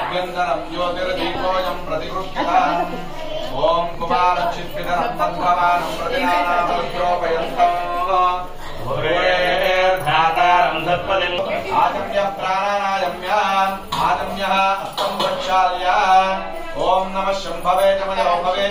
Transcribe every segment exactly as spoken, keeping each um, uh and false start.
అభ్యంతరం జ్యోతిర్దీపోయం ప్రతిగృహ్యతాం ఓం కుమారక్షిపితరం బంధవానం ప్రతినానామృత్యోపయంతం భూరేర్ధాతారం దత్పదిం ఆజమ్య ప్రాణానాయమ్య ఆజమ్య అస్తం ప్రక్షాళ్య ఓం నమః శంభవే జమయ భవే.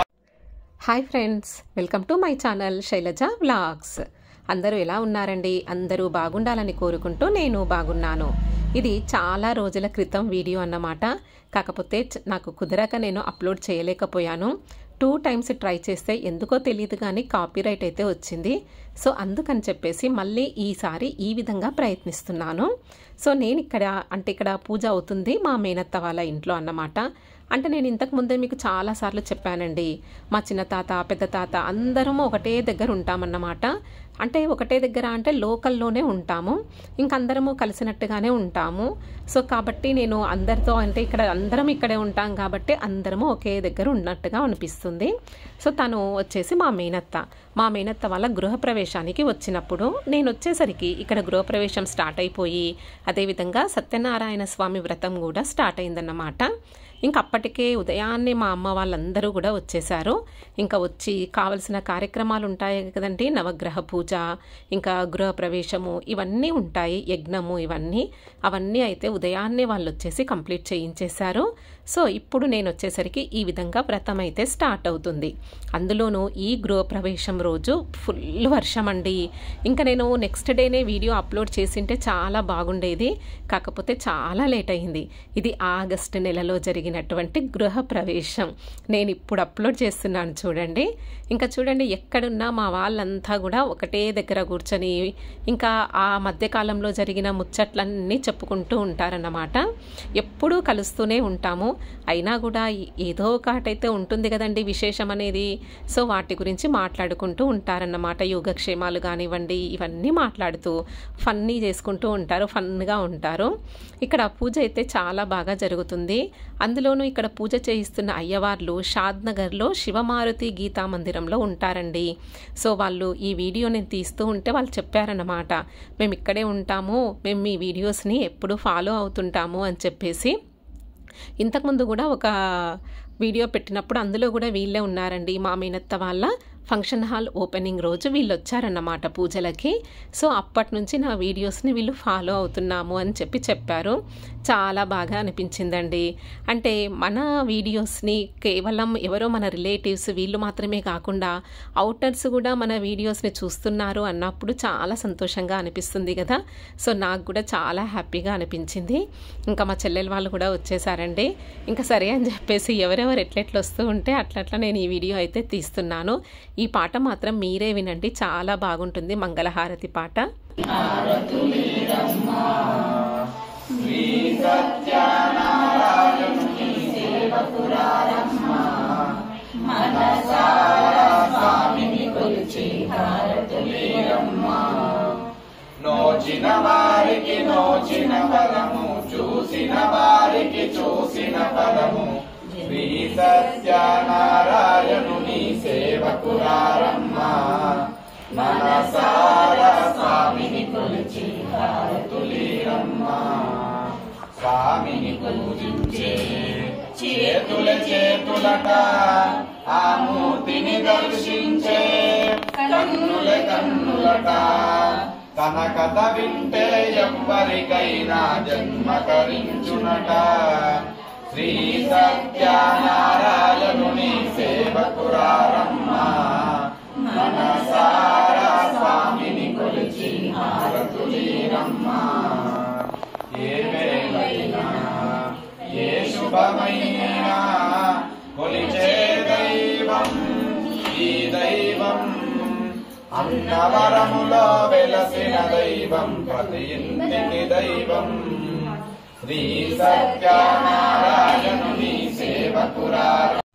Hi friends, welcome to my channel Shailaja vlogs. అందరూ ఎలా ఉన్నారండి? అందరూ బాగుండాలని కోరుకుంటూ నేను బాగున్నాను. ఇది చాలా రోజుల క్రితం వీడియో అన్నమాట. కాకపోతే నాకు కుదరక నేను అప్లోడ్ చేయలేకపోయాను. టూ టైమ్స్ ట్రై చేస్తే ఎందుకో తెలియదు కానీ కాపీరైట్ అయితే వచ్చింది. సో అందుకని చెప్పేసి మళ్ళీ ఈసారి ఈ విధంగా ప్రయత్నిస్తున్నాను. సో నేను ఇక్కడ అంటే ఇక్కడ పూజ అవుతుంది మా మేనత్త వాళ్ళ ఇంట్లో అన్నమాట. అంటే నేను ఇంతకు ముందే మీకు చాలాసార్లు చెప్పానండి, మా చిన్న తాత పెద్ద తాత అందరము ఒకటే దగ్గర ఉంటామన్నమాట. అంటే ఒకటే దగ్గర అంటే లోకల్లోనే ఉంటాము, ఇంకందరము కలిసినట్టుగానే ఉంటాము. సో కాబట్టి నేను అందరితో అంటే ఇక్కడ అందరం ఇక్కడే ఉంటాం కాబట్టి అందరము ఒకే దగ్గర ఉన్నట్టుగా అనిపిస్తుంది. సో తను వచ్చేసి మా మేనత్త మా మేనత్త వాళ్ళ గృహప్రవేశానికి వచ్చినప్పుడు నేను వచ్చేసరికి ఇక్కడ గృహప్రవేశం స్టార్ట్ అయిపోయి అదేవిధంగా సత్యనారాయణ స్వామి వ్రతం కూడా స్టార్ట్ అయిందన్నమాట. ఇంకా అప్పటికే ఉదయాన్నే మా అమ్మ వాళ్ళందరూ కూడా వచ్చేసారు. ఇంకా వచ్చి కావలసిన కార్యక్రమాలు ఉంటాయి కదండి, నవగ్రహ పూజ, ఇంకా గృహప్రవేశము ఇవన్నీ ఉంటాయి, యజ్ఞము ఇవన్నీ అవన్నీ అయితే ఉదయాన్నే వాళ్ళు వచ్చేసి కంప్లీట్ చేయించేశారు. సో ఇప్పుడు నేను వచ్చేసరికి ఈ విధంగా వ్రతం అయితే స్టార్ట్ అవుతుంది. అందులోనూ ఈ గృహప్రవేశం రోజు ఫుల్ వర్షం అండి. ఇంకా నేను నెక్స్ట్ డేనే వీడియో అప్లోడ్ చేసింటే చాలా బాగుండేది, కాకపోతే చాలా లేట్ అయింది. ఇది ఆగస్టు నెలలో జరిగినటువంటి గృహప్రవేశం నేను ఇప్పుడు అప్లోడ్ చేస్తున్నాను చూడండి. ఇంకా చూడండి ఎక్కడున్నా మా వాళ్ళంతా కూడా ఒకటే దగ్గర కూర్చొని ఇంకా ఆ మధ్యకాలంలో జరిగిన ముచ్చట్లన్నీ చెప్పుకుంటూ ఉంటారన్నమాట. ఎప్పుడూ కలుస్తూనే ఉంటాము, అయినా కూడా ఏదో ఒకటైతే ఉంటుంది కదండి విశేషం అనేది. సో వాటి గురించి మాట్లాడుకుంటూ ఉంటారన్నమాట. యోగక్షేమాలు కానివ్వండి ఇవన్నీ మాట్లాడుతూ ఫన్నీ చేసుకుంటూ ఉంటారు, ఫన్గా ఉంటారు. ఇక్కడ పూజ అయితే చాలా బాగా జరుగుతుంది. అందులోనూ ఇక్కడ పూజ చేయిస్తున్న అయ్యవార్లు షాద్నగర్లో శివమారుతి గీతా మందిరంలో ఉంటారండి. సో వాళ్ళు ఈ వీడియో నేను తీస్తూ ఉంటే వాళ్ళు చెప్పారన్నమాట, మేము ఇక్కడే ఉంటాము, మేము మీ వీడియోస్ని ఎప్పుడూ ఫాలో అవుతుంటాము అని చెప్పేసి. ఇంతకుముందు కూడా ఒక వీడియో పెట్టినప్పుడు అందులో కూడా వీళ్ళే ఉన్నారండి. మా మేనత్త వాళ్ళ ఫంక్షన్ హాల్ ఓపెనింగ్ రోజు వీళ్ళు వచ్చారన్నమాట పూజలకి. సో అప్పటి నుంచి నా వీడియోస్ని వీళ్ళు ఫాలో అవుతున్నాము అని చెప్పి చెప్పారు. చాలా బాగా అనిపించిందండి. అంటే మన వీడియోస్ని కేవలం ఎవరో మన రిలేటివ్స్ వీళ్ళు మాత్రమే కాకుండా అవుటర్స్ కూడా మన వీడియోస్ని చూస్తున్నారు అన్నప్పుడు చాలా సంతోషంగా అనిపిస్తుంది కదా. సో నాకు కూడా చాలా హ్యాపీగా అనిపించింది. ఇంకా మా చెల్లెలు వాళ్ళు కూడా వచ్చేసారండి. ఇంకా సరే అని చెప్పేసి ఎవరెవరు ఎట్లెట్లు వస్తూ ఉంటే అట్లట్లా నేను ఈ వీడియో అయితే తీస్తున్నాను. ఈ పాట మాత్రం మీరే వినండి, చాలా బాగుంటుంది, మంగళహారతి పాట. నోచిన వారికి నోచిన ఫలము, చూసిన వారికి చూసిన ఫలము, శ్రీ సత్యనారాయణుని సేవకురారమ్మ. మనసార స్వామిని కొలిచి హారతులీరమ్మ. స్వామిని పూజించే చేతుల చేతులట, ఆ మూర్తిని దర్శించే కన్నుల కన్నులట. తన కథ వింటే ఎవ్వరికైనా జన్మ కరించునట. శ్రీ సత్యనారాయణుని సేవకురారమ్మ. మనసార స్వామిని కొలిచి హారతులీరమ్మ. ఏ వేళైనా ఏ శుభమైనా కొలిచే దైవం ఈ దైవం. అన్నవరములో వెలసిన దైవం, ప్రతి ఇంటికి దైవం. శ్రీ సత్యనారాయణుని సేవకురారమ్మ.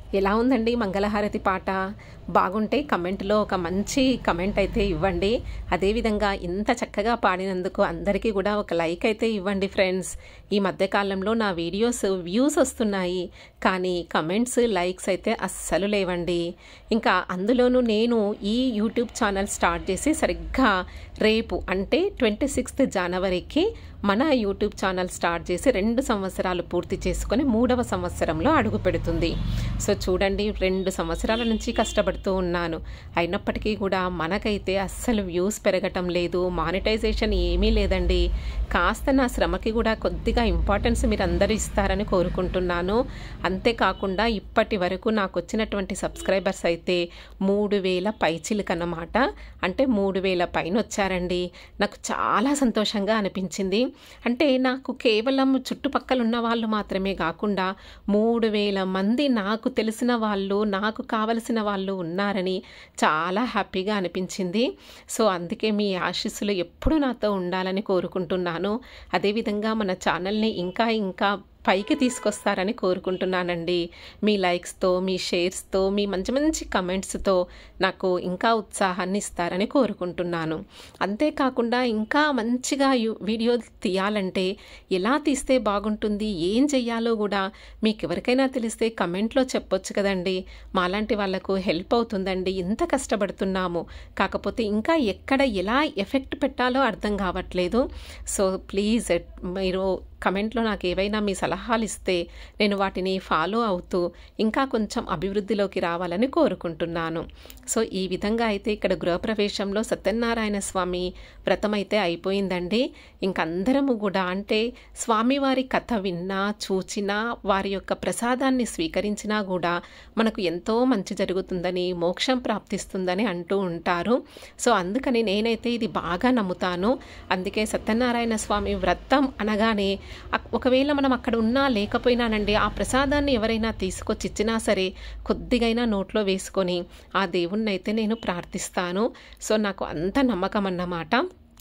ఎలా ఉందండి మంగళహారతి పాట? బాగుంటే కమెంట్లో ఒక మంచి కమెంట్ అయితే ఇవ్వండి. అదేవిధంగా ఇంత చక్కగా పాడినందుకు అందరికీ కూడా ఒక లైక్ అయితే ఇవ్వండి ఫ్రెండ్స్. ఈ మధ్యకాలంలో నా వీడియోస్ వ్యూస్ వస్తున్నాయి, కానీ కమెంట్స్ లైక్స్ అయితే అస్సలు లేవండి. ఇంకా అందులోనూ నేను ఈ యూట్యూబ్ ఛానల్ స్టార్ట్ చేసి సరిగ్గా రేపు అంటే ట్వంటీ సిక్స్త్ జనవరికి మన యూట్యూబ్ ఛానల్ స్టార్ట్ చేసి రెండు సంవత్సరాలు పూర్తి చేసుకొని మూడవ సంవత్సరంలో అడుగు పెడుతుంది. సో చూడండి, రెండు సంవత్సరాల నుంచి కష్టపడుతూ ఉన్నాను. అయినప్పటికీ కూడా మనకైతే అస్సలు వ్యూస్ పెరగటం లేదు, మానిటైజేషన్ ఏమీ లేదండి. కాస్త నా శ్రమకి కూడా కొద్దిగా ఇంపార్టెన్స్ మీరు అందరూ ఇస్తారని కోరుకుంటున్నాను. అంతేకాకుండా ఇప్పటి వరకు నాకు వచ్చినటువంటి సబ్స్క్రైబర్స్ అయితే మూడు వేల పైచిలుకన్నమాట. అంటే మూడు వేల పైన వచ్చారండి. నాకు చాలా సంతోషంగా అనిపించింది. అంటే నాకు కేవలం చుట్టుపక్కల ఉన్న వాళ్ళు మాత్రమే కాకుండా మూడు వేల మంది నాకు తెలిసిన వాళ్ళు, నాకు కావలసిన వాళ్ళు ఉన్నారని చాలా హ్యాపీగా అనిపించింది. సో అందుకే మీ ఆశీస్సులు ఎప్పుడూ నాతో ఉండాలని కోరుకుంటున్నాను. అదేవిధంగా మన ఛానల్ని ఇంకా ఇంకా పైకి తీసుకొస్తారని కోరుకుంటున్నానండి. మీ లైక్స్తో, మీ షేర్స్తో, మీ మంచి మంచి కమెంట్స్తో నాకు ఇంకా ఉత్సాహాన్ని ఇస్తారని కోరుకుంటున్నాను. అంతేకాకుండా ఇంకా మంచిగా వీడియో తీయాలంటే ఎలా తీస్తే బాగుంటుంది, ఏం చెయ్యాలో కూడా మీకు ఎవరికైనా తెలిస్తే కమెంట్లో చెప్పొచ్చు కదండి. మాలాంటి వాళ్ళకు హెల్ప్ అవుతుందండి. ఇంత కష్టపడుతున్నాము, కాకపోతే ఇంకా ఎక్కడ ఎలా ఎఫెక్ట్ పెట్టాలో అర్థం కావట్లేదు. సో ప్లీజ్ మీరు కమెంట్లో నాకు ఏవైనా మీ సలహాలు ఇస్తే నేను వాటిని ఫాలో అవుతూ ఇంకా కొంచెం అభివృద్ధిలోకి రావాలని కోరుకుంటున్నాను. సో ఈ విధంగా అయితే ఇక్కడ గృహప్రవేశంలో సత్యనారాయణ స్వామి వ్రతం అయితే అయిపోయిందండి. ఇంకందరము కూడా అంటే స్వామివారి కథ విన్నా, చూచినా, వారి యొక్క ప్రసాదాన్ని స్వీకరించినా కూడా మనకు ఎంతో మంచి జరుగుతుందని, మోక్షం ప్రాప్తిస్తుందని అంటూ ఉంటారు. సో అందుకని నేనైతే ఇది బాగా నమ్ముతాను. అందుకే సత్యనారాయణ స్వామి వ్రతం అనగానే ఒకవేళ మనం అక్కడ ఉన్నా లేకపోయినానండి, ఆ ప్రసాదాన్ని ఎవరైనా తీసుకొచ్చి ఇచ్చినా సరే కొద్దిగైనా నోట్లో వేసుకొని ఆ దేవుణ్ణి అయితే నేను ప్రార్థిస్తాను. సో నాకు అంత నమ్మకం అన్నమాట.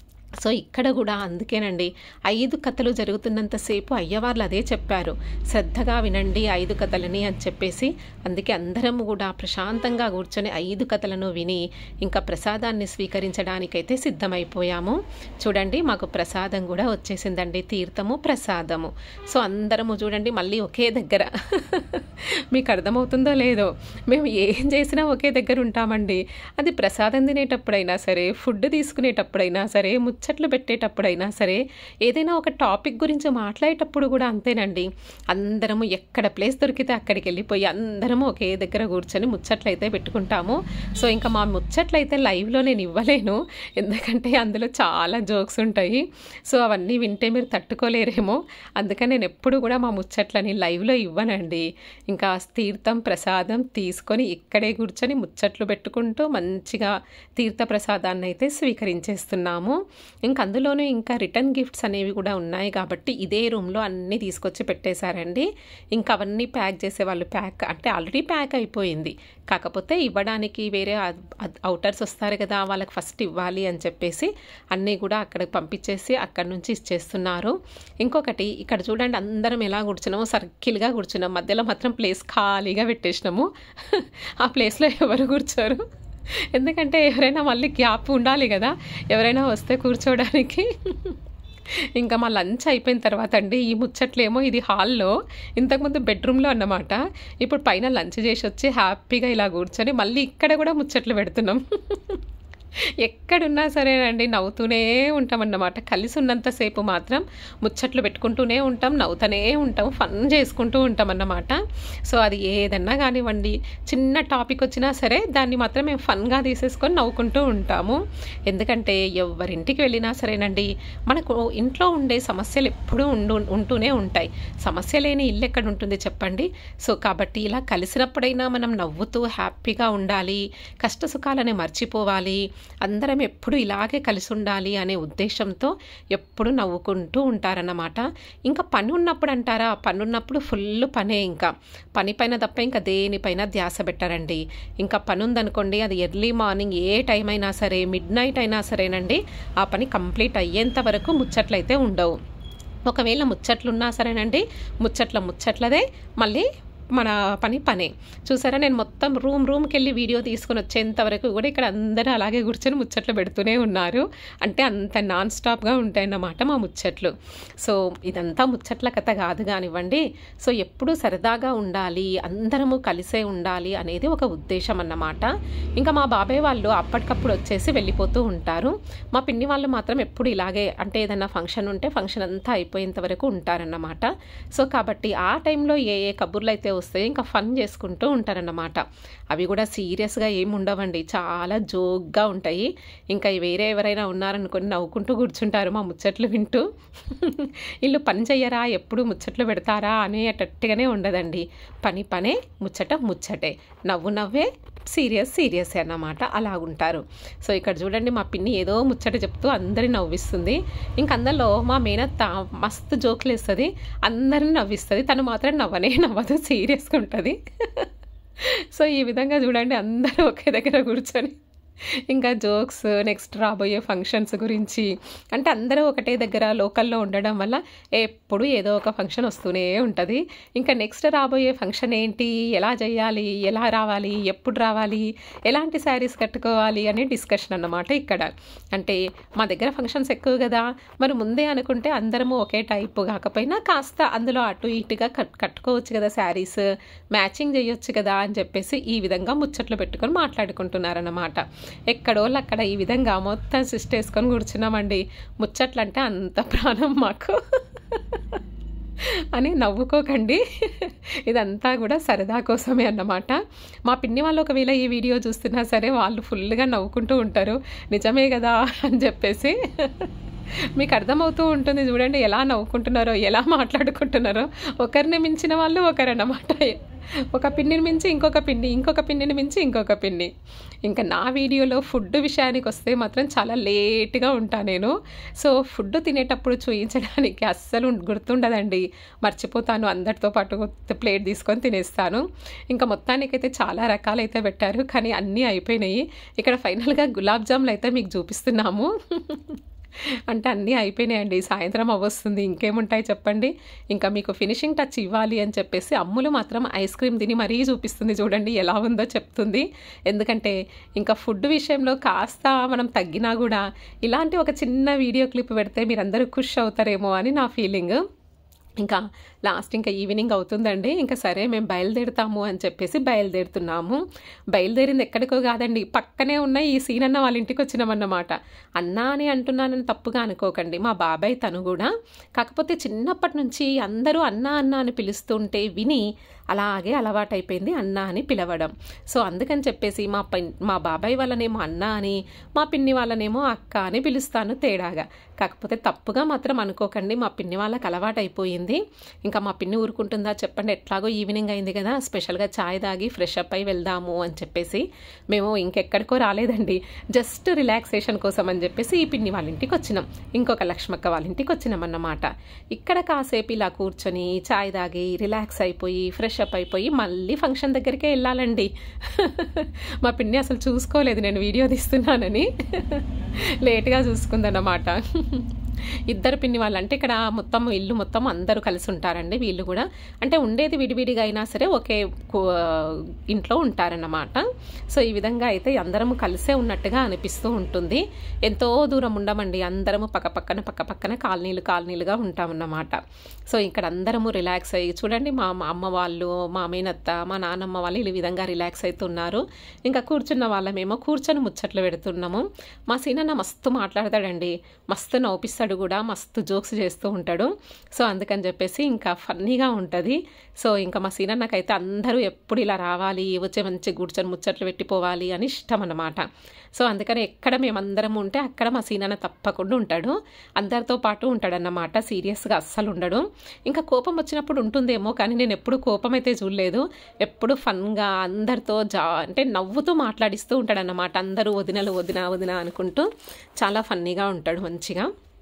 సో ఇక్కడ కూడా అందుకేనండి ఐదు కథలు జరుగుతున్నంతసేపు అయ్యవార్లు అదే చెప్పారు, శ్రద్ధగా వినండి ఐదు కథలని అని చెప్పేసి. అందుకే అందరం కూడా ప్రశాంతంగా కూర్చొని ఐదు కథలను విని ఇంకా ప్రసాదాన్ని స్వీకరించడానికైతే సిద్ధమైపోయాము. చూడండి, మాకు ప్రసాదం కూడా వచ్చేసిందండి, తీర్థము ప్రసాదము. సో అందరము చూడండి మళ్ళీ ఒకే దగ్గర. మీకు అర్థమవుతుందో లేదో, మేము ఏం చేసినా ఒకే దగ్గర ఉంటామండి. అది ప్రసాదం తినేటప్పుడైనా సరే, ఫుడ్ తీసుకునేటప్పుడైనా సరే, ముచ్చట్లు పెట్టేటప్పుడైనా సరే, ఏదైనా ఒక టాపిక్ గురించి మాట్లాడేటప్పుడు కూడా అంతేనండి. అందరము ఎక్కడ ప్లేస్ దొరికితే అక్కడికి వెళ్ళిపోయి అందరము ఒకే దగ్గర కూర్చొని ముచ్చట్లు అయితే పెట్టుకుంటాము. సో ఇంకా మా ముచ్చట్లు అయితే లైవ్లో నేను ఇవ్వలేను, ఎందుకంటే అందులో చాలా జోక్స్ ఉంటాయి. సో అవన్నీ వింటే మీరు తట్టుకోలేరేమో. అందుకని నేను ఎప్పుడు కూడా మా ముచ్చట్లని లైవ్లో ఇవ్వనండి. ఇంకా తీర్థం ప్రసాదం తీసుకొని ఇక్కడే కూర్చొని ముచ్చట్లు పెట్టుకుంటూ మంచిగా తీర్థ ప్రసాదాన్ని అయితే స్వీకరించేస్తున్నాము. ఇంక అందులోనూ ఇంకా రిటర్న్ గిఫ్ట్స్ అనేవి కూడా ఉన్నాయి కాబట్టి ఇదే రూమ్లో అన్నీ తీసుకొచ్చి పెట్టేశారండి. ఇంకా అవన్నీ ప్యాక్ చేసే వాళ్ళు ప్యాక్ అంటే ఆల్రెడీ ప్యాక్ అయిపోయింది, కాకపోతే ఇవ్వడానికి వేరే అవుటర్స్ వస్తారు కదా, వాళ్ళకి ఫస్ట్ ఇవ్వాలి అని చెప్పేసి అన్నీ కూడా అక్కడికి పంపించేసి అక్కడి నుంచి ఇచ్చేస్తున్నారు. ఇంకొకటి ఇక్కడ చూడండి, అందరం ఎలా కూర్చున్నామో సర్కిల్గా కూర్చున్నాం, మధ్యలో మాత్రం ప్లేస్ ఖాళీగా పెట్టేసినాము. ఆ ప్లేస్లో ఎవరు కూర్చోరు, ఎందుకంటే ఎవరైనా మళ్ళీ గ్యాప్ ఉండాలి కదా ఎవరైనా వస్తే కూర్చోవడానికి. ఇంకా మా లంచ్ అయిపోయిన తర్వాత అండి, ఈ ముచ్చట్లేమో ఇది హాల్లో, ఇంతకుముందు బెడ్రూమ్లో అన్నమాట. ఇప్పుడు పైన లంచ్ చేసి వచ్చి హ్యాపీగా ఇలా కూర్చొని మళ్ళీ ఇక్కడ కూడా ముచ్చట్లు పెడుతున్నాం. ఎక్కడున్నా సరేనండి నవ్వుతూనే ఉంటామన్నమాట. కలిసి ఉన్నంతసేపు మాత్రం ముచ్చట్లు పెట్టుకుంటూనే ఉంటాం, నవ్వుతూనే ఉంటాం, ఫన్ చేసుకుంటూ ఉంటాం అన్నమాట. సో అది ఏదన్నా కానివ్వండి, చిన్న టాపిక్ వచ్చినా సరే దాన్ని మాత్రం మేము ఫన్గా తీసేసుకొని నవ్వుకుంటూ ఉంటాము. ఎందుకంటే ఎవరింటికి వెళ్ళినా సరేనండి మనకు ఇంట్లో ఉండే సమస్యలు ఎప్పుడూ ఉండు ఉంటూనే ఉంటాయి. సమస్య లేని ఇల్లు ఎక్కడ ఉంటుంది చెప్పండి. సో కాబట్టి ఇలా కలిసినప్పుడైనా మనం నవ్వుతూ హ్యాపీగా ఉండాలి, కష్ట సుఖాలని మర్చిపోవాలి, అందరం ఎప్పుడు ఇలాగే కలిసి ఉండాలి అనే ఉద్దేశంతో ఎప్పుడు నవ్వుకుంటూ ఉంటారన్నమాట. ఇంకా పని ఉన్నప్పుడు అంటారా, పని ఉన్నప్పుడు ఫుల్ పనే, ఇంకా పని పైన తప్ప ఇంకా దేనిపైన ధ్యాస పెట్టారండి. ఇంకా పని ఉందనుకోండి, అది ఎర్లీ మార్నింగ్ ఏ టైం అయినా సరే, మిడ్ నైట్ అయినా సరేనండి, ఆ పని కంప్లీట్ అయ్యేంత వరకు ముచ్చట్లయితే ఉండవు. ఒకవేళ ముచ్చట్లున్నా సరేనండి, ముచ్చట్ల ముచ్చట్లదే మళ్ళీ మన పని పనే. చూసారా, నేను మొత్తం రూమ్ రూమ్కి వెళ్ళి వీడియో తీసుకొని వచ్చేంత వరకు కూడా ఇక్కడ అందరూ అలాగే కూర్చొని ముచ్చట్లు పెడుతూనే ఉన్నారు. అంటే అంత నాన్ స్టాప్గా ఉంటాయన్నమాట మా ముచ్చట్లు. సో ఇదంతా ముచ్చట్ల కథ కాదు కానివ్వండి. సో ఎప్పుడూ సరదాగా ఉండాలి, అందరము కలిసే ఉండాలి అనేది ఒక ఉద్దేశం అన్నమాట. ఇంకా మా బాబాయ్ వాళ్ళు అప్పటికప్పుడు వచ్చేసి వెళ్ళిపోతూ ఉంటారు. మా పిన్ని వాళ్ళు మాత్రం ఎప్పుడు ఇలాగే, అంటే ఏదైనా ఫంక్షన్ ఉంటే ఫంక్షన్ అంతా అయిపోయేంత వరకు ఉంటారన్నమాట. సో కాబట్టి ఆ టైంలో ఏ ఏ కబుర్లు అయితే వస్తాయో ఇంకా ఫన్ చేసుకుంటూ ఉంటారన్నమాట. అవి కూడా సీరియస్గా ఏమి ఉండవండి, చాలా జోక్గా ఉంటాయి. ఇంకా వేరే ఎవరైనా ఉన్నారనుకొని నవ్వుకుంటూ కూర్చుంటారు మా ముచ్చట్లు వింటూ. వీళ్ళు పని చెయ్యరా, ఎప్పుడు ముచ్చట్లు పెడతారా అనేటట్టుగానే ఉండదండి. పని పనే, ముచ్చట ముచ్చటే, నవ్వు నవ్వే, సీరియస్ సీరియస్ అన్నమాట. అలాగుంటారు. సో ఇక్కడ చూడండి, మా పిన్ని ఏదో ముచ్చట చెప్తూ అందరిని నవ్విస్తుంది. ఇంక అందులో మా మేనత్త మస్తు జోకులు వేస్తుంది, అందరిని నవ్విస్తుంది. తను మాత్రం నవ్వనే నవ్వదు, సీరియస్గా ఉంటుంది. సో ఈ విధంగా చూడండి, అందరూ ఒకే దగ్గర కూర్చొని ఇంకా జోక్స్, నెక్స్ట్ రాబోయే ఫంక్షన్స్ గురించి, అంటే అందరూ ఒకటే దగ్గర లోకల్లో ఉండడం వల్ల ఎప్పుడు ఏదో ఒక ఫంక్షన్ వస్తూనే ఉంటుంది. ఇంకా నెక్స్ట్ రాబోయే ఫంక్షన్ ఏంటి, ఎలా చేయాలి, ఎలా రావాలి, ఎప్పుడు రావాలి, ఎలాంటి శారీస్ కట్టుకోవాలి అనే డిస్కషన్ అన్నమాట ఇక్కడ. అంటే మా దగ్గర ఫంక్షన్స్ ఎక్కువ కదా, మరి ముందే అనుకుంటే అందరము ఒకే టైపు కాకపోయినా కాస్త అందులో అటు ఇటుగా కట్ కట్టుకోవచ్చు కదా, శారీస్ మ్యాచింగ్ చేయొచ్చు కదా అని చెప్పేసి ఈ విధంగా ముచ్చట్లు పెట్టుకొని మాట్లాడుకుంటున్నారన్నమాట. ఎక్కడోళ్ళు అక్కడ ఈ విధంగా మొత్తం సిస్ట్ వేసుకొని కూర్చున్నామండి. ముచ్చట్లంటే అంత ప్రాణం మాకు అని నవ్వుకోకండి, ఇదంతా కూడా సరదా కోసమే అన్నమాట. మా పిన్ని వాళ్ళు ఒకవేళ ఈ వీడియో చూస్తున్నా సరే వాళ్ళు ఫుల్గా నవ్వుకుంటూ ఉంటారు, నిజమే కదా అని చెప్పేసి. మీకు అర్థమవుతూ ఉంటుంది చూడండి, ఎలా నవ్వుకుంటున్నారో, ఎలా మాట్లాడుకుంటున్నారో. ఒకరిని మించిన వాళ్ళు ఒకరన్నమాట. ఒక పిన్నిని మించి ఇంకొక పిన్ని, ఇంకొక పిన్నిని మించి ఇంకొక పిన్ని. ఇంకా నా వీడియోలో ఫుడ్ విషయానికి వస్తే మాత్రం చాలా లేట్గా ఉంటాను నేను. సో ఫుడ్ తినేటప్పుడు చూపించడానికి అస్సలు గుర్తుండదండి, మర్చిపోతాను. అందరితో పాటు ప్లేట్ తీసుకొని తినేస్తాను. ఇంకా మొత్తానికైతే చాలా రకాలైతే పెట్టారు, కానీ అన్నీ అయిపోయినాయి. ఇక్కడ ఫైనల్గా గులాబ్ జాములు అయితే మీకు చూపిస్తున్నాము. అంటే అన్నీ అయిపోయినాయండి, సాయంత్రం అవ్వస్తుంది, ఇంకేముంటాయి చెప్పండి. ఇంకా మీకు ఫినిషింగ్ టచ్ ఇవ్వాలి అని చెప్పేసి అమ్ములు మాత్రం ఐస్ క్రీమ్ తిని మరీ చూపిస్తుంది చూడండి, ఎలా ఉందో చెప్తుంది. ఎందుకంటే ఇంకా ఫుడ్ విషయంలో కాస్త మనం తగ్గినా కూడా ఇలాంటి ఒక చిన్న వీడియో క్లిప్ పెడితే మీరందరూ ఖుష్ అవుతారేమో అని నా ఫీలింగ్. ఇంకా లాస్ట్ ఇంకా ఈవినింగ్ అవుతుందండి. ఇంకా సరే మేము బయలుదేరుతాము అని చెప్పేసి బయలుదేరుతున్నాము. బయలుదేరింది ఎక్కడికో కాదండి, పక్కనే ఉన్న ఈ సీనన్న వాళ్ళ ఇంటికి వచ్చినామన్నమాట. అన్నా అని అంటున్నానని తప్పుగా అనుకోకండి, మా బాబాయ్ తను కూడా. కాకపోతే చిన్నప్పటి నుంచి అందరూ అన్నా అన్నా అని పిలుస్తుంటే విని అలాగే అలవాటైపోయింది అన్న అని పిలవడం. సో అందుకని చెప్పేసి మా పిన్ మా బాబాయ్ వాళ్ళనేమో అన్న అని, మా పిన్ని వాళ్ళనేమో అక్క అని పిలుస్తాను తేడాగా. కాకపోతే తప్పుగా మాత్రం అనుకోకండి, మా పిన్ని వాళ్ళకి అలవాటైపోయింది. ఇంకా మా పిన్ని ఊరుకుంటుందా చెప్పండి, ఎట్లాగో ఈవినింగ్ అయింది కదా, స్పెషల్గా ఛాయ్ తాగి ఫ్రెష్ అప్ అయి వెళ్దాము అని చెప్పేసి మేము ఇంకెక్కడికో రాలేదండి, జస్ట్ రిలాక్సేషన్ కోసం అని చెప్పేసి ఈ పిన్ని వాళ్ళ ఇంటికి వచ్చినాం, ఇంకొక లక్ష్మక్క వాళ్ళ ఇంటికి వచ్చినాం అన్నమాట. ఇక్కడ కాసేపు ఇలా కూర్చొని ఛాయ్ తాగి రిలాక్స్ అయిపోయి ఫ్రెష్ అప్ అయిపోయి మళ్ళీ ఫంక్షన్ దగ్గరికే వెళ్ళాలండి. మా పిన్ని అసలు చూసుకోలేదు నేను వీడియో తీస్తున్నానని, లేట్గా చూసుకుందన్నమాట. ఇద్దరు పిన్ని వాళ్ళు, అంటే ఇక్కడ మొత్తం ఇల్లు మొత్తం అందరూ కలిసి ఉంటారండి. వీళ్ళు కూడా అంటే ఉండేది విడివిడిగా అయినా సరే ఒకే ఇంట్లో ఉంటారన్నమాట. సో ఈ విధంగా అయితే అందరము కలిసే ఉన్నట్టుగా అనిపిస్తూ ఉంటుంది. ఎంతో దూరం ఉండమండి, అందరము పక్క పక్కన పక్క పక్కన కాలనీలు కాలనీలుగా ఉంటామన్నమాట. సో ఇక్కడ అందరము రిలాక్స్ అయ్యి చూడండి, మా అమ్మ వాళ్ళు, మా మేనత్త, మా నాన్నమ్మ వాళ్ళు ఈ విధంగా రిలాక్స్ అవుతున్నారు. ఇంకా కూర్చున్న వాళ్ళమేమో కూర్చొని ముచ్చట్లు పెడుతున్నాము. మా సీనన్న మస్తు మాట్లాడతాడండి, మస్తు నవ్విస్తాడు కూడా, మస్తు జోక్స్ చేస్తూ ఉంటాడు. సో అందుకని చెప్పేసి ఇంకా ఫన్నీగా ఉంటుంది. సో ఇంకా మా సీనన్నకైతే అందరూ ఎప్పుడు ఇలా రావాలి, వచ్చే మంచి కూర్చొని ముచ్చట్లు పెట్టిపోవాలి అని ఇష్టం అన్నమాట. సో అందుకని ఎక్కడ మేమందరం ఉంటే అక్కడ మా సీనన్న తప్పకుండా ఉంటాడు, అందరితో పాటు ఉంటాడన్నమాట. సీరియస్గా అస్సలు ఉండడు. ఇంకా కోపం వచ్చినప్పుడు ఉంటుందేమో, కానీ నేను ఎప్పుడు కోపం అయితే చూడలేదు. ఎప్పుడు ఫన్గా అందరితో జా అంటే నవ్వుతూ మాట్లాడిస్తూ ఉంటాడన్నమాట. అందరూ వదినలు వదిన వదిన అనుకుంటూ చాలా ఫన్నీగా ఉంటాడు మంచిగా.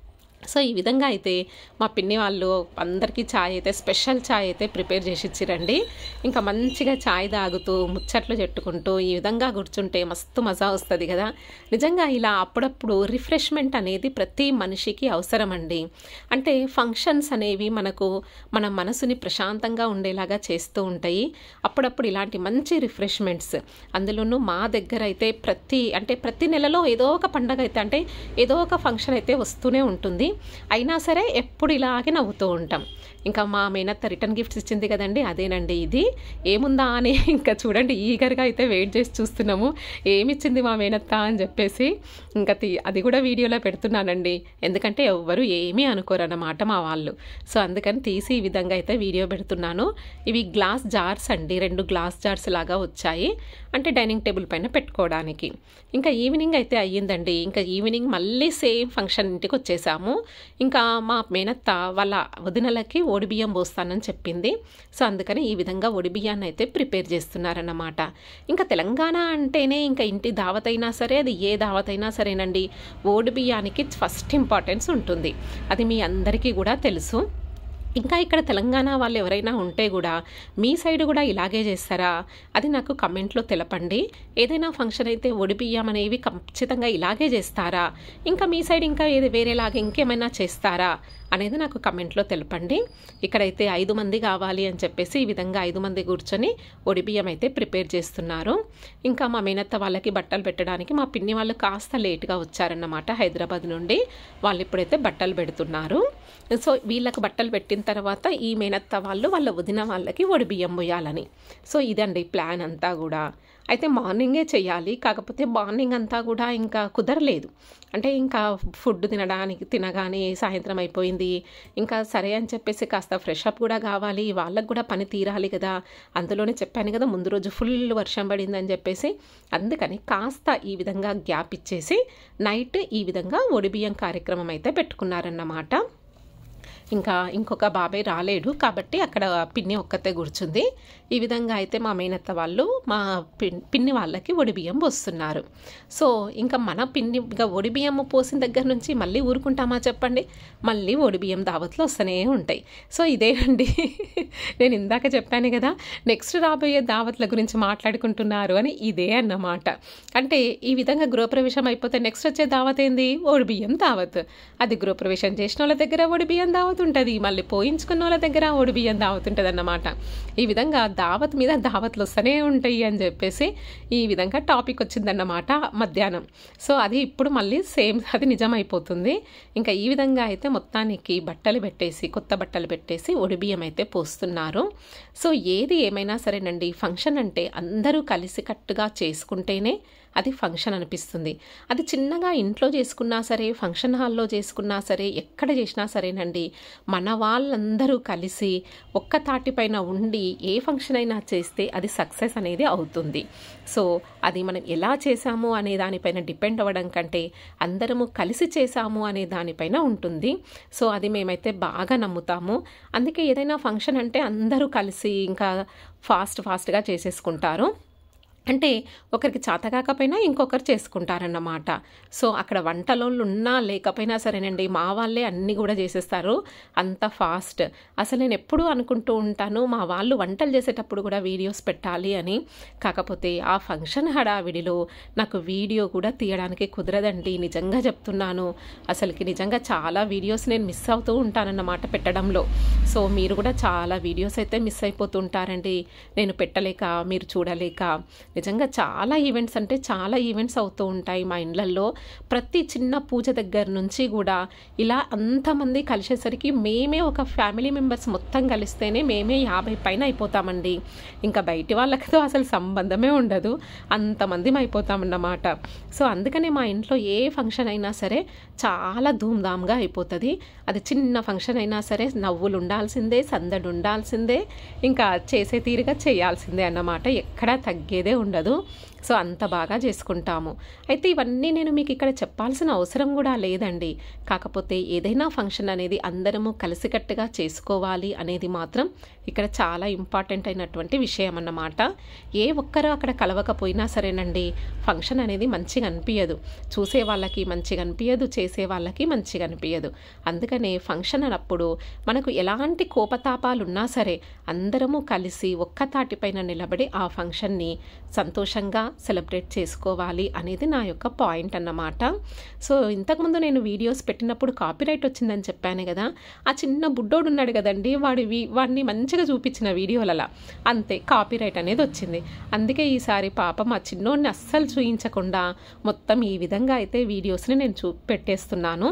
సో ఈ విధంగా అయితే మా పిన్ని వాళ్ళు అందరికీ ఛాయ్ అయితే స్పెషల్ ఛాయ్ అయితే ప్రిపేర్ చేసి ఇచ్చిరండి. ఇంకా మంచిగా ఛాయ్ తాగుతూ ముచ్చట్లు చెట్టుకుంటూ ఈ విధంగా కూర్చుంటే మస్తు మజా వస్తుంది కదా. నిజంగా ఇలా అప్పుడప్పుడు రిఫ్రెష్మెంట్ అనేది ప్రతి మనిషికి అవసరం అండి. అంటే ఫంక్షన్స్ అనేవి మనకు మన మనసుని ప్రశాంతంగా ఉండేలాగా చేస్తూ ఉంటాయి. అప్పుడప్పుడు ఇలాంటి మంచి రిఫ్రెష్మెంట్స్, అందులోనూ మా దగ్గర అయితే ప్రతి అంటే ప్రతి నెలలో ఏదో ఒక పండగ అయితే అంటే ఏదో ఒక ఫంక్షన్ అయితే వస్తూనే ఉంటుంది. అయినా సరే ఎప్పుడు ఇలాగే నవ్వుతూ ఉంటాం. ఇంకా మా మేనత్త రిటర్న్ గిఫ్ట్స్ ఇచ్చింది కదండి, అదేనండి ఇది. ఏముందా అని ఇంకా చూడండి ఈగర్గా అయితే వెయిట్ చేసి చూస్తున్నాము ఏమిచ్చింది మా మేనత్త అని చెప్పేసి. ఇంకా తీ అది కూడా వీడియోలో పెడుతున్నానండి, ఎందుకంటే ఎవ్వరు ఏమీ అనుకోరన్నమాట మా వాళ్ళు. సో అందుకని తీసి ఈ విధంగా అయితే వీడియో పెడుతున్నాను. ఇవి గ్లాస్ జార్స్ అండి, రెండు గ్లాస్ జార్స్ లాగా వచ్చాయి, అంటే డైనింగ్ టేబుల్ పైన పెట్టుకోవడానికి. ఇంకా ఈవినింగ్ అయితే అయ్యిందండి. ఇంకా ఈవినింగ్ మళ్ళీ సేమ్ ఫంక్షన్ ఇంటికి వచ్చేసాము. ఇంకా మా మేనత్త వాళ్ళ వదినలకి ఒడిబియ్యం పోస్తానని చెప్పింది. సో అందుకని ఈ విధంగా ఒడిబియ్యాన్ని అయితే ప్రిపేర్ చేస్తున్నారన్నమాట. ఇంకా తెలంగాణ అంటేనే ఇంకా ఇంటి దావత్ అయినా సరే, అది ఏ దావత్ అయినా సరేనండి, ఒడిబియ్యానికి ఫస్ట్ ఇంపార్టెన్స్ ఉంటుంది. అది మీ అందరికీ కూడా తెలుసు. ఇంకా ఇక్కడ తెలంగాణ వాళ్ళు ఎవరైనా ఉంటే కూడా మీ సైడ్ కూడా ఇలాగే చేస్తారా అది నాకు కమెంట్లో తెలపండి. ఏదైనా ఫంక్షన్ అయితే ఒడిబియ్యం అనేవి ఖచ్చితంగా ఇలాగే చేస్తారా, ఇంకా మీ సైడ్ ఇంకా ఏది వేరేలాగా ఇంకేమైనా చేస్తారా అనేది నాకు కమెంట్లో తెలపండి. ఇక్కడైతే ఐదు మంది కావాలి అని చెప్పేసి ఈ విధంగా ఐదు మంది కూర్చొని ఒడిబియ్యం అయితే ప్రిపేర్ చేస్తున్నారు. ఇంకా మా మేనత్త వాళ్ళకి బట్టలు పెట్టడానికి మా పిన్ని వాళ్ళు కాస్త లేట్గా వచ్చారన్నమాట హైదరాబాద్ నుండి. వాళ్ళు ఇప్పుడైతే బట్టలు పెడుతున్నారు. సో వీళ్ళకి బట్టలు పెట్టిన తర్వాత ఈ మేనత్త వాళ్ళు వాళ్ళ వదిన వాళ్ళకి ఒడిబియ్యం పోయాలని. సో ఇదండి ప్లాన్ అంతా కూడా. అయితే మార్నింగే చేయాలి, కాకపోతే మార్నింగ్ అంతా కూడా ఇంకా కుదరలేదు. అంటే ఇంకా ఫుడ్ తినడానికి తినగానే సాయంత్రం అయిపోయింది. ఇంకా సరే అని చెప్పేసి కాస్త ఫ్రెష్ అప్ కూడా కావాలి, వాళ్ళకు కూడా పని తీరాలి కదా. అందులోనే చెప్పాను కదా ముందు రోజు ఫుల్ వర్షం పడిందని చెప్పేసి, అందుకని కాస్త ఈ విధంగా గ్యాప్ ఇచ్చేసి నైట్ ఈ విధంగా ఒడిబియ్యం కార్యక్రమం అయితే పెట్టుకున్నారన్నమాట. ఇంకా ఇంకొక బాబాయ్ రాలేడు కాబట్టి అక్కడ పిన్ని ఒక్కతే కూర్చుంది. ఈ విధంగా అయితే మా మేనత్త వాళ్ళు మా పిన్ని వాళ్ళకి ఒడిబియ్యం పోస్తున్నారు. సో ఇంకా మన పిన్ని ఇంకా ఒడిబియ్యం పోసిన దగ్గర నుంచి మళ్ళీ ఊరుకుంటామా చెప్పండి, మళ్ళీ ఒడిబియ్యం దావత్లు వస్తూనే ఉంటాయి. సో ఇదేనండి నేను ఇందాక చెప్పాను కదా నెక్స్ట్ రాబోయే దావత్ల గురించి మాట్లాడుకుంటున్నారు అని, ఇదే అన్నమాట. అంటే ఈ విధంగా గృహప్రవేశం అయిపోతే నెక్స్ట్ వచ్చే దావత్ ఏంది, ఒడిబియ్యం దావత్. అది గృహప్రవేశం చేసిన వాళ్ళ దగ్గర ఒడిబియ్యం దావత్ ఉంటుంది, మళ్ళీ పోయించుకున్న వాళ్ళ దగ్గర ఒడిబియ్యం దావత్ ఉంటుంది అన్నమాట. ఈ విధంగా దావత్ మీద దావత్లు వస్తూనే ఉంటాయి అని చెప్పేసి ఈ విధంగా టాపిక్ వచ్చిందన్నమాట మధ్యాహ్నం. సో అది ఇప్పుడు మళ్ళీ సేమ్ అది నిజమైపోతుంది. ఇంకా ఈ విధంగా అయితే మొత్తానికి బట్టలు పెట్టేసి కొత్త బట్టలు పెట్టేసి ఒడిబియ్యం అయితే పోస్తున్నారు. సో ఏది ఏమైనా సరేనండి, ఫంక్షన్ అంటే అందరూ కలిసికట్టుగా చేసుకుంటేనే అది ఫంక్షన్ అనిపిస్తుంది. అది చిన్నగా ఇంట్లో చేసుకున్నా సరే, ఫంక్షన్ హాల్లో చేసుకున్నా సరే, ఎక్కడ చేసినా సరేనండి, మన వాళ్ళందరూ కలిసి ఒక్క తాటిపైన ఉండి ఏ ఫంక్షన్ అయినా చేస్తే అది సక్సెస్ అనేది అవుతుంది. సో అది మనం ఎలా చేసాము అనే దానిపైన డిపెండ్ అవ్వడం కంటే అందరము కలిసి చేసాము అనే దానిపైన ఉంటుంది. సో అది మేమైతే బాగా నమ్ముతాము. అందుకే ఏదైనా ఫంక్షన్ అంటే అందరూ కలిసి ఇంకా ఫాస్ట్ ఫాస్ట్గా చేసేసుకుంటారు. అంటే ఒకరికి చేత కాకపోయినా ఇంకొకరు చేసుకుంటారన్నమాట. సో అక్కడ వంటలోళ్ళు ఉన్నా లేకపోయినా సరేనండి, మా వాళ్ళే అన్నీ కూడా చేసేస్తారు, అంత ఫాస్ట్. అసలు నేను ఎప్పుడూ అనుకుంటూ ఉంటాను మా వాళ్ళు వంటలు చేసేటప్పుడు కూడా వీడియోస్ పెట్టాలి అని. కాకపోతే ఆ ఫంక్షన్ హడావిడిలో నాకు వీడియో కూడా తీయడానికి కుదరదండి, నిజంగా చెప్తున్నాను. అసలుకి నిజంగా చాలా వీడియోస్ నేను మిస్ అవుతూ ఉంటానన్నమాట పెట్టడంలో. సో మీరు కూడా చాలా వీడియోస్ అయితే మిస్ అయిపోతుంటారండి, నేను పెట్టలేక మీరు చూడలేక. నిజంగా చాలా ఈవెంట్స్ అంటే చాలా ఈవెంట్స్ అవుతూ ఉంటాయి మా ఇండ్లల్లో. ప్రతి చిన్న పూజ దగ్గర నుంచి కూడా ఇలా అంతమంది కలిసేసరికి మేమే ఒక ఫ్యామిలీ మెంబర్స్ మొత్తం కలిస్తేనే మేమే యాభై పైన అయిపోతామండి. ఇంకా బయటి వాళ్ళతో అసలు సంబంధమే ఉండదు, అంతమంది అయిపోతామన్నమాట. సో అందుకనే మా ఇంట్లో ఏ ఫంక్షన్ అయినా సరే చాలా ధూమ్ధామ్గా అయిపోతుంది. అది చిన్న ఫంక్షన్ అయినా సరే నవ్వులు ఉండాల్సిందే, సందడి ఉండాల్సిందే, ఇంకా చేసే తీరుగా చేయాల్సిందే అన్నమాట, ఎక్కడా తగ్గేదే ఉండదు. సో అంత బాగా చేసుకుంటాము. అయితే ఇవన్నీ నేను మీకు ఇక్కడ చెప్పాల్సిన అవసరం కూడా లేదండి. కాకపోతే ఏదైనా ఫంక్షన్ అనేది అందరము కలిసికట్టుగా చేసుకోవాలి అనేది మాత్రం ఇక్కడ చాలా ఇంపార్టెంట్ అయినటువంటి విషయం అన్నమాట. ఏ ఒక్కరు అక్కడ కలవకపోయినా సరేనండి, ఫంక్షన్ అనేది మంచిగా అనిపించదు. చూసే వాళ్ళకి మంచిగా అనిపించదు, చేసే వాళ్ళకి మంచిగా అనిపించదు. అందుకనే ఫంక్షన్ అన్నప్పుడు మనకు ఎలాంటి కోపతాపాలు ఉన్నా సరే అందరము కలిసి ఒక్క తాటిపైన నిలబడి ఆ ఫంక్షన్ని సంతోషంగా సెలబ్రేట్ చేసుకోవాలి అనేది నా యొక్క పాయింట్ అన్నమాట. సో ఇంతకుముందు నేను వీడియోస్ పెట్టినప్పుడు కాపీరైట్ వచ్చిందని చెప్పాను కదా, ఆ చిన్న బుడ్డోడు ఉన్నాడు కదండి, వాడి వాడిని మంచిగా చూపించిన వీడియోలలో అంతే కాపీరైట్ అనేది వచ్చింది. అందుకే ఈసారి పాపం ఆ చిన్నోడిని అస్సలు చూయించకుండా మొత్తం ఈ విధంగా అయితే వీడియోస్ని నేను చూ పెట్టేస్తున్నాను.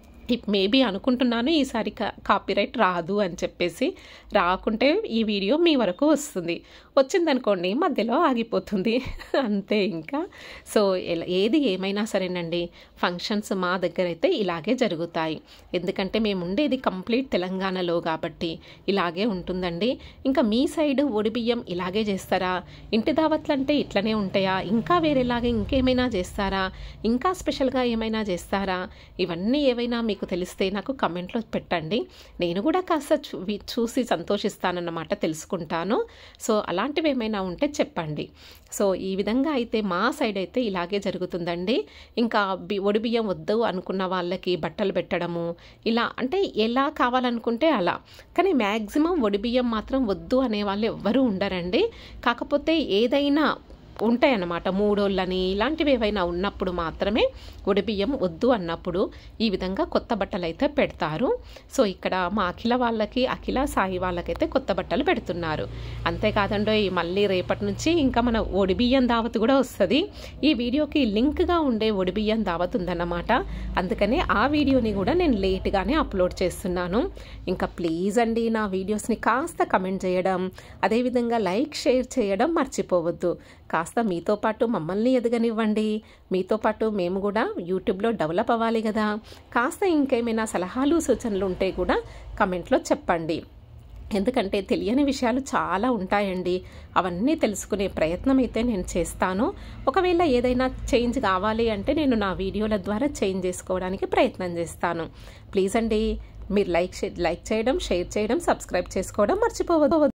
మేబీ అనుకుంటున్నాను ఈసారి కాపీరైట్ రాదు అని చెప్పేసి. రాకుంటే ఈ వీడియో మీ వరకు వస్తుంది, వచ్చిందనుకోండి మధ్యలో ఆగిపోతుంది అంతే ఇంకా. సో ఏది ఏమైనా సరేనండి, ఫంక్షన్స్ మా దగ్గర అయితే ఇలాగే జరుగుతాయి. ఎందుకంటే మేము ఉండేది కంప్లీట్ తెలంగాణలో కాబట్టి ఇలాగే ఉంటుందండి. ఇంకా మీ సైడ్ ఒడిబియ్యం ఇలాగే చేస్తారా? ఇంటి దావత్లు అంటే ఇట్లనే ఉంటాయా? ఇంకా వేరేలాగా ఇంకేమైనా చేస్తారా? ఇంకా స్పెషల్గా ఏమైనా చేస్తారా? ఇవన్నీ ఏవైనా మీకు తెలిస్తే నాకు కమెంట్లో పెట్టండి. నేను కూడా కాస్త చూ చూసి సంతోషిస్తానన్నమాట, తెలుసుకుంటాను. సో అలాంటివి ఏమైనా ఉంటే చెప్పండి. సో ఈ విధంగా అయితే మా సైడ్ అయితే ఇలాగే జరుగుతుందండి. ఇంకా బి ఒడిబియ్యం వద్దు అనుకున్న వాళ్ళకి బట్టలు పెట్టడము, ఇలా అంటే ఎలా కావాలనుకుంటే అలా. కానీ మ్యాక్సిమం ఒడిబియ్యం మాత్రం వద్దు అనే వాళ్ళు ఎవ్వరూ ఉండరండి. కాకపోతే ఏదైనా ఉంటాయన్నమాట, మూడోళ్ళని ఇలాంటివి ఏవైనా ఉన్నప్పుడు మాత్రమే ఒడిబియ్యం వద్దు అన్నప్పుడు ఈ విధంగా కొత్త బట్టలు అయితే పెడతారు. సో ఇక్కడ మా అఖిల వాళ్ళకి, అఖిల సాయి వాళ్ళకైతే కొత్త బట్టలు పెడుతున్నారు. అంతేకాదండో మళ్ళీ రేపటి నుంచి ఇంకా మన ఒడిబియ్యం దావత్ కూడా వస్తుంది. ఈ వీడియోకి లింక్గా ఉండే ఒడిబియ్యం దావత్ ఉందన్నమాట. అందుకనే ఆ వీడియోని కూడా నేను లేట్గానే అప్లోడ్ చేస్తున్నాను. ఇంకా ప్లీజ్ అండి నా వీడియోస్ని కాస్త కమెంట్ చేయడం, అదేవిధంగా లైక్ షేర్ చేయడం మర్చిపోవద్దు. కాస్త మీతో పాటు మమ్మల్ని ఎదగనివ్వండి. మీతో పాటు మేము కూడా యూట్యూబ్లో డెవలప్ అవ్వాలి కదా. కాస్త ఇంకేమైనా సలహాలు సూచనలు ఉంటే కూడా కమెంట్లో చెప్పండి. ఎందుకంటే తెలియని విషయాలు చాలా ఉంటాయండి. అవన్నీ తెలుసుకునే ప్రయత్నం అయితే నేను చేస్తాను. ఒకవేళ ఏదైనా చేంజ్ కావాలి అంటే నేను నా వీడియోల ద్వారా చేంజ్ చేసుకోవడానికి ప్రయత్నం చేస్తాను. ప్లీజ్ అండి మీరు లైక్ లైక్ చేయడం, షేర్ చేయడం, సబ్స్క్రైబ్ చేసుకోవడం మర్చిపోవద్దు.